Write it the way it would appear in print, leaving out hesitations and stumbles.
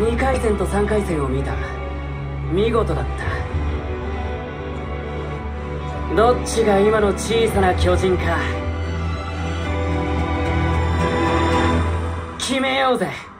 2回戦と3回戦を見た。見事だった。どっちが今の小さな巨人か決めようぜ。